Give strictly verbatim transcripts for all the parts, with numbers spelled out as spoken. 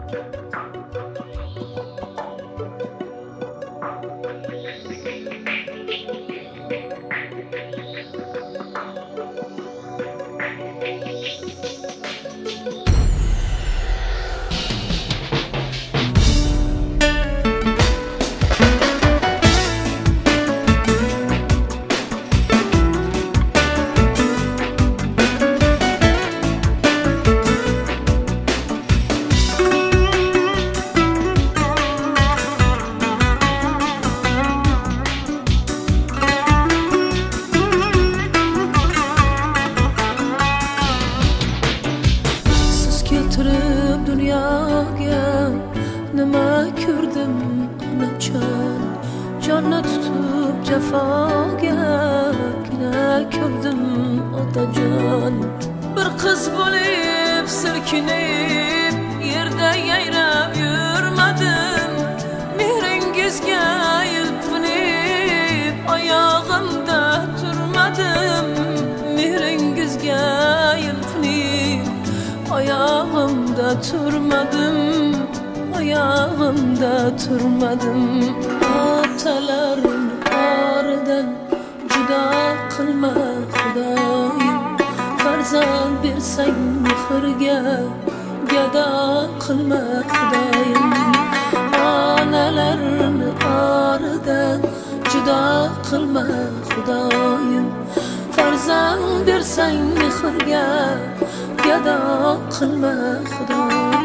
Dunyoga nima ko'rdim onajon, jonni tutib jafoga gina ko'rdim otajon. Bir qiz bo'lib silkinib yerda yayrab yurmadim, mehringizga yelpinib oyog'imda turmadim, mehringizga yelpinib oyog'imda turmadim, oyog'imda turmadim. Otalarning oridan judo qilma Xudoyim, farzand bersang mehrga gado qilma Xudoyim. Onalarning oridan judo qilma Xudoyim, farzand bersang mehrga gado qilma Xudoyim.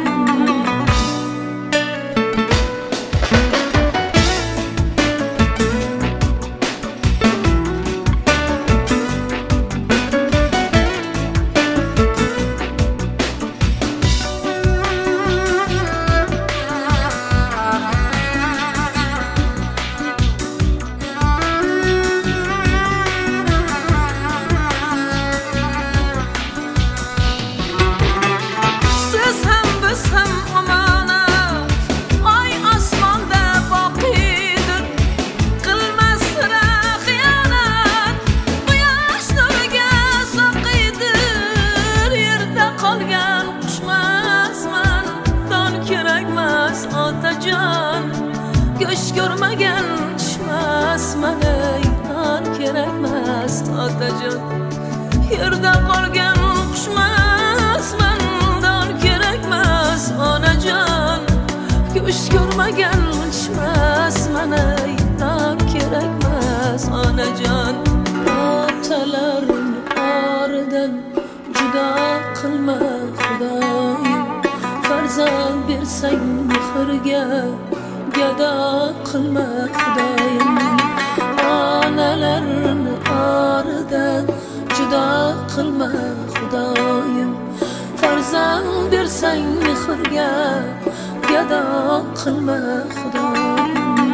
Göz görmegen düşmezmen ey, dan kerakmas otajon. Yerda qolgan qushmasman, dan kerakmas onajon. Göz görmegen düşmezmen ey, dan kerakmas onajon. Otalarning oridan judo qilma Xudoyim, farzand bersang mehrga gado qilma Xudoyim. Onalarning oridan judo qilma Xudoyim, farzand bersang mehrga gado qilma Xudoyim.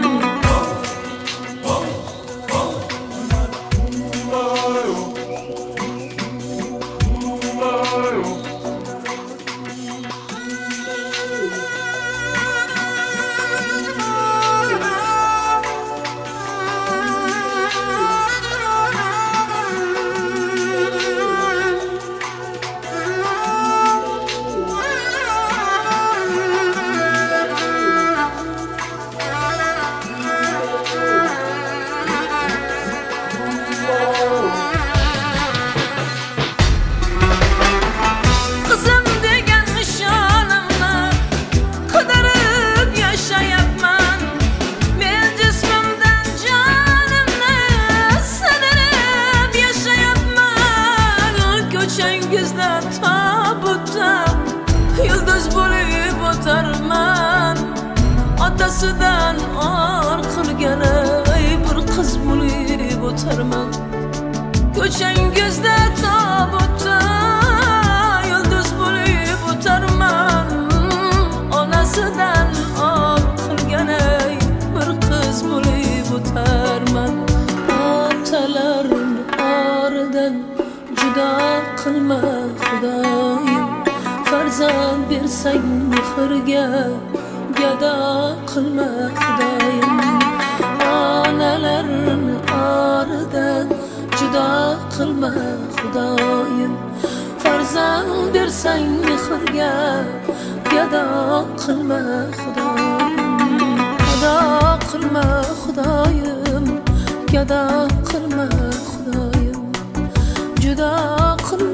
Otasidan or qilgan bir qiz bo'lib o'tarman. Ko'changizda tobutda yulduz bo'lib o'tarman. Onasidan or qilgan bir qiz bo'lib o'tarman. Otalarning oridan judo qilma Xudoyim, farzand bersang mehrga gado qilma Xudoyim. Onalarning oridan judo qilma Xudoyim, farzand bersang mehrga gado qilma Xudoyim, gado qilma Xudoyim, gado qilma Xudoyim, judo qilma